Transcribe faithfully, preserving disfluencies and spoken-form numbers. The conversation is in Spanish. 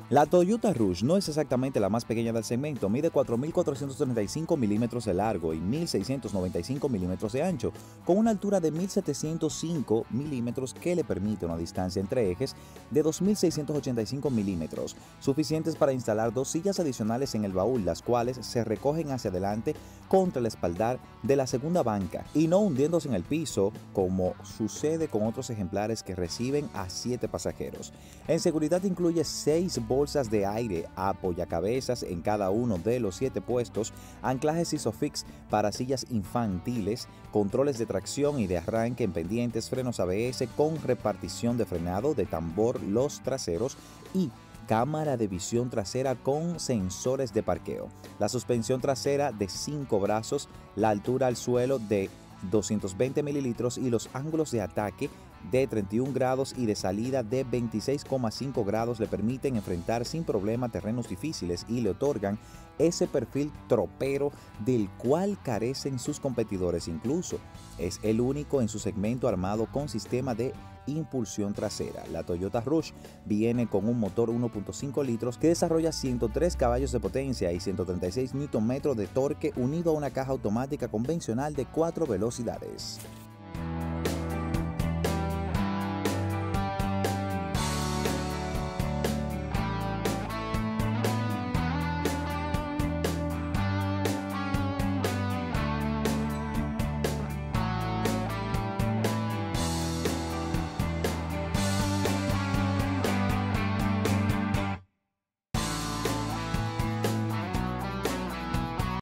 La Toyota Rush no es exactamente la más pequeña del segmento, mide cuatro mil cuatrocientos treinta y cinco milímetros de largo y mil seiscientos noventa y cinco milímetros de ancho, con una altura de mil setecientos cinco milímetros que le permite una distancia entre ejes de dos mil seiscientos ochenta y cinco milímetros, suficientes para instalar dos sillas adicionales en el baúl, las cuales se recogen hacia adelante contra el espaldar de la segunda banca y no hundiéndose en el piso, como sucede con otros ejemplares que reciben a siete pasajeros. En seguridad incluye seis bolsas de aire apoyacabezas en cada uno de los siete puestos, anclajes ISOFIX para sillas infantiles, controles de tracción y de arranque en pendientes, frenos A B S con repartición de frenado de tambor los traseros y cámara de visión trasera con sensores de parqueo. La suspensión trasera de cinco brazos, la altura al suelo de doscientos veinte mililitros y los ángulos de ataque de treinta y un grados y de salida de veintiséis coma cinco grados le permiten enfrentar sin problema terrenos difíciles y le otorgan ese perfil tropero del cual carecen sus competidores. Incluso es el único en su segmento armado con sistema de impulsión trasera. La Toyota Rush viene con un motor uno punto cinco litros que desarrolla ciento tres caballos de potencia y ciento treinta y seis newton metros de torque unido a una caja automática convencional de cuatro velocidades.